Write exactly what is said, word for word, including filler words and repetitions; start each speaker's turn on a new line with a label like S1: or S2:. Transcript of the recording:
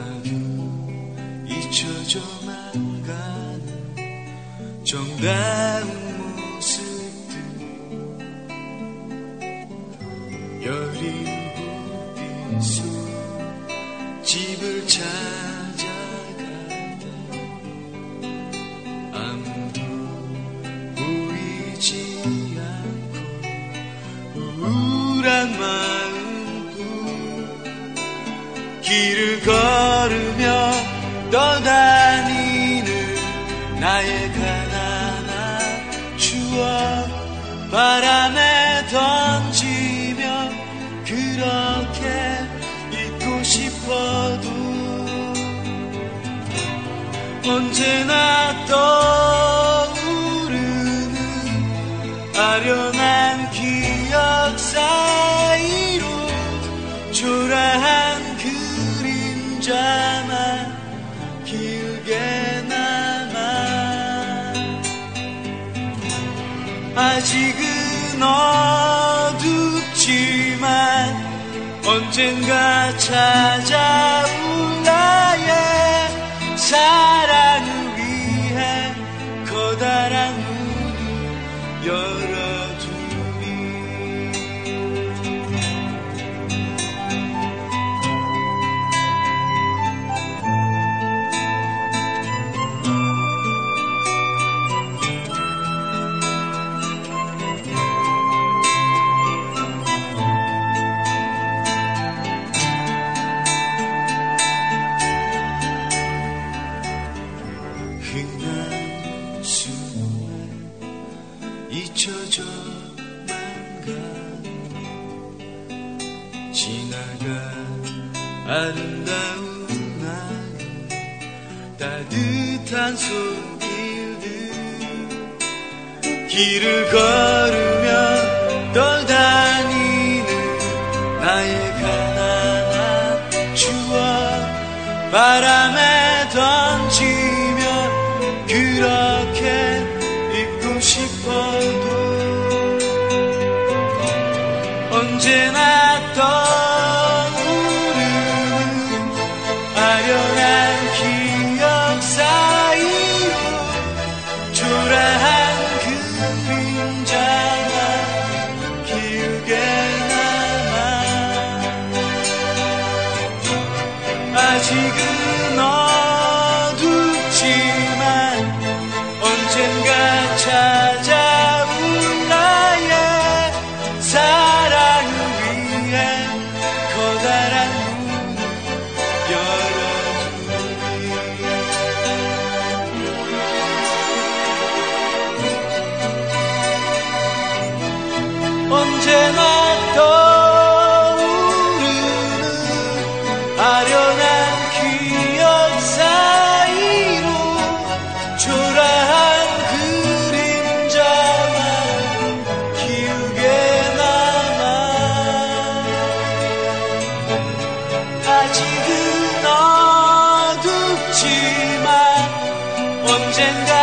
S1: 지나도 잊혀져만 가는 정다운 모습들, 여린 불빛으로 집을 찾아가다 아무도 보이지 않고 우울한 마음뿐 길을 걸으며 떠다니는 나의 가난한 추억 바람에 던지며 그렇게 잊고 싶어도 언제나 떠오르는 아련한 기억 사이로 초라한 그림자만 길게 남아 아직은 어둡지만 언젠가 찾아올 나의 사랑을 위해 커다란 문을 열어주리. 흔한 순간 잊혀져만 가는 지나간 아름다운 나의 따뜻한 손길들 길을 걸으며 떠다니는 나의 가난한 추억 바람에 던지며 그렇게 잊고 싶어도 언제나 떠오르는 아련한 기억 사이로 초라한 그림자가 길게 남아 아직은 어둡지만 언젠가 찾아올 나의 사랑을 위해 커다란 문을 열어주리. 언제나 떠오르는 아련한 기억 사이로 초라한 그림자만 기울게 남아 아직은 어둡지만 언젠가